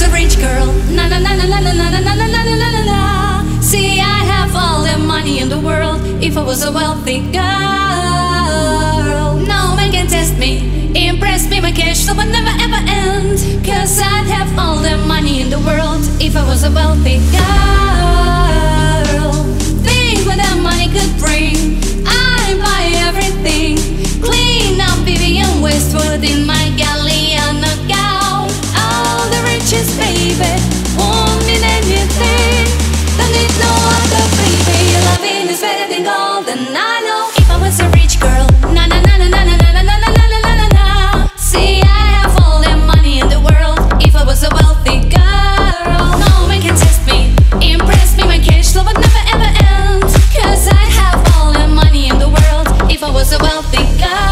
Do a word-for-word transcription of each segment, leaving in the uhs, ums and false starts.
a rich girl, na na na na na na na na na na na na na. See, I have all the money in the world. If I was a wealthy girl, no man can test me, impress me. My cash flow would never ever end. Cause I'd have all the money in the world if I was a wealthy girl. Think what that money could bring. I'd buy everything. Clean up Vivian Westwood in my Galliana gown. All the riches, baby, won't mean anything. Don't need no other, baby. Your loving is better than gold. And I know if I was a rich girl, na na na na na na na na na na na na na. See, I have all the money in the world. If I was a wealthy girl, no man can test me, impress me. My cash flow would never ever end. Cause I'd have all the money in the world if I was a wealthy girl.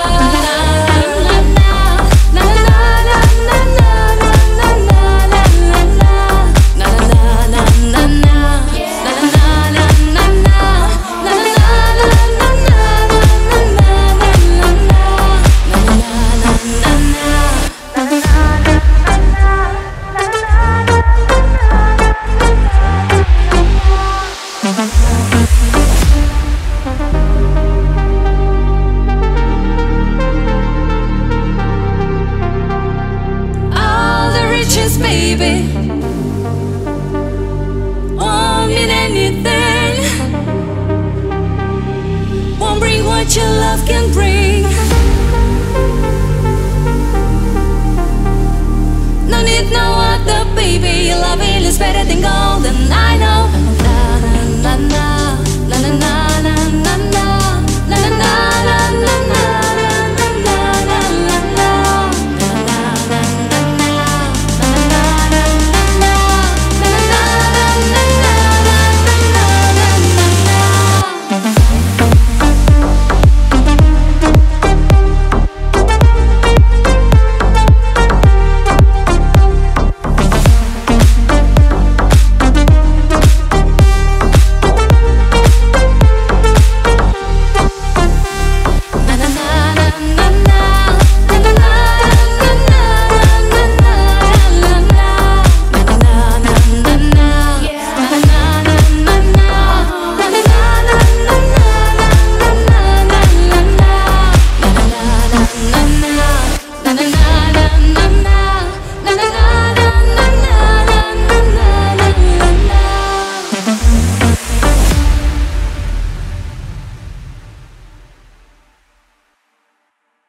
Your love can bring. No need no other, baby. Your loving is better than gold, and I know. Na na na na na na na na na na na na na na na. Na na na